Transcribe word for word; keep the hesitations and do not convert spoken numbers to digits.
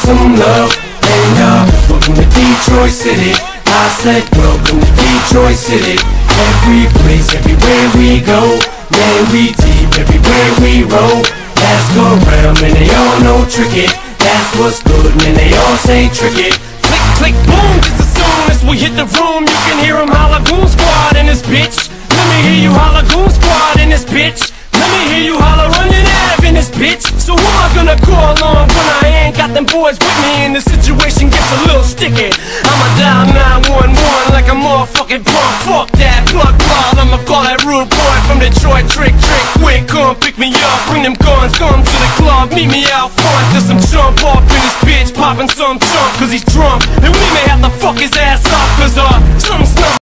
some love. And uh, welcome to Detroit City. I said welcome to Detroit City. Every place, everywhere we go, man, we deep everywhere we roll. Ask around, man, they all know tricky. That's what's good, man, they all say tricky. Click, click, boom, just as soon as we hit the room, you can hear them holla Goon Squad in this bitch. Let me hear you holla Goon Squad in this bitch. Let me hear you holla running Ave in this bitch. So who am I gonna call on when I ain't got them boys with me and the situation gets a little sticky? I'ma dial nine one one like a motherfucking punk. Fuck that, plug plug, I'ma call that rude boy from Detroit. Trick, trick, quick, come pick me up. Bring them guns, come to the club, meet me out front. There's some chump up in this bitch, popping some chump cause he's drunk. And we may have to fuck his ass up cause uh, something's not